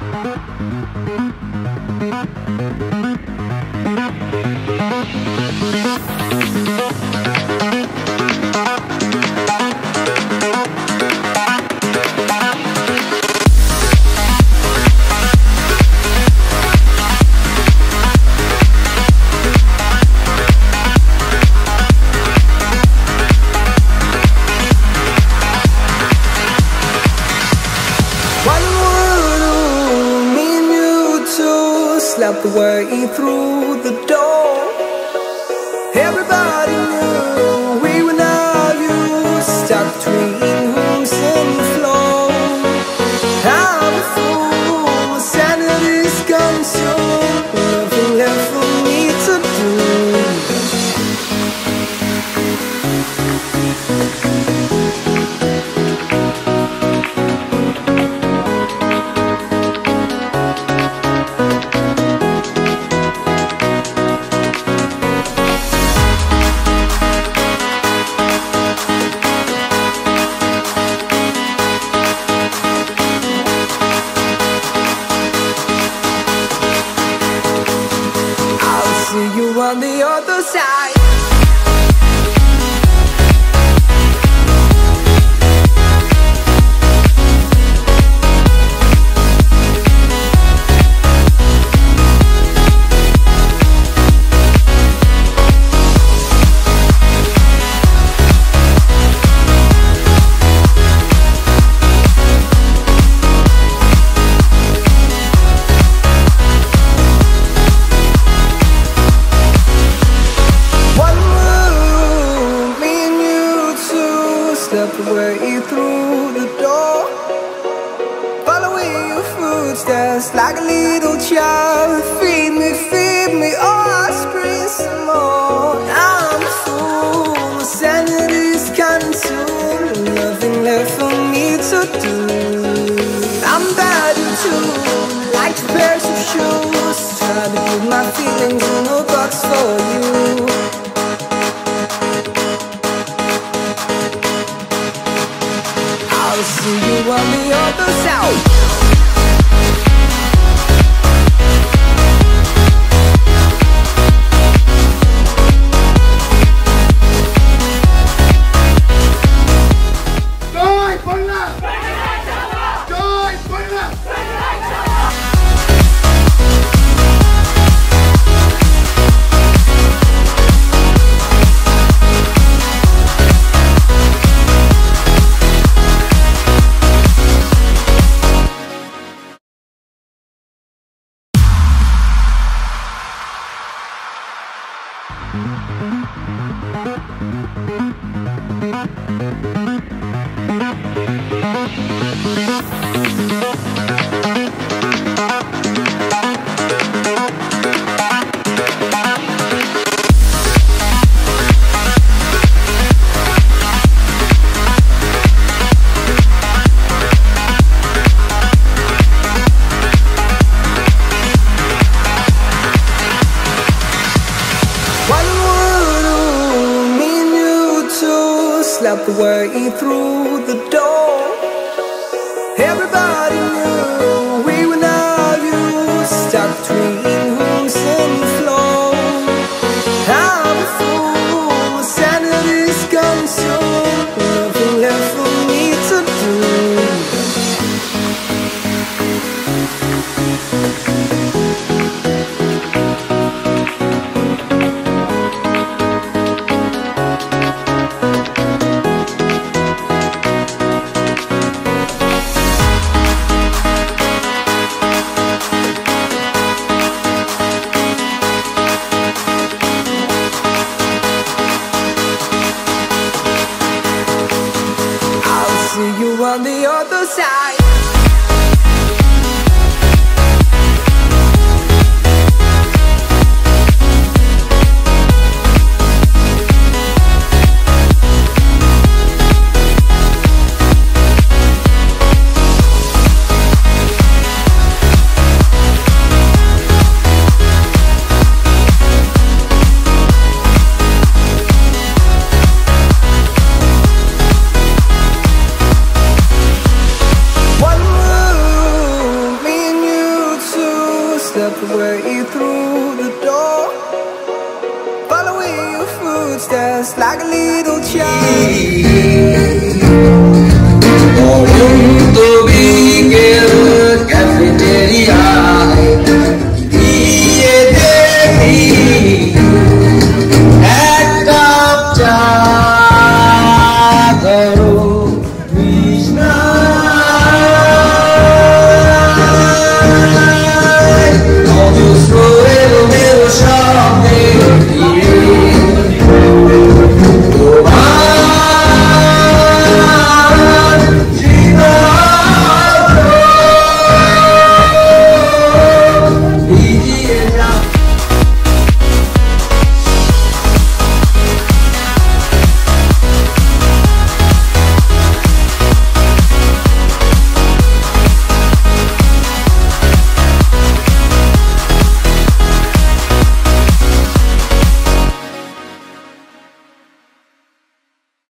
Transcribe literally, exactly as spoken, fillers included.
Slept the way through the door. Everybody knew we were not used, stuck between rooms and the floor. I'm a fool, sanity's gone soon, nothing left for me to do. See you on the other side. Slept away through the door, following your footsteps like a little child. Feed me, feed me, oh, I scream some more. I'm a fool, sanity's consumed, nothing left for me to do. I'm bad too, like two pairs of shoes, trying to put my feelings in a box for you. I'll see you on the other side. Joy, ponla! Joy, ponla! Slept away through the door. Everybody knew we were not used, stuck between rooms and the floor. I'm a fool, sanity's gone soon, nothing left for me to do. See you on the other side. just like a little child. Oh,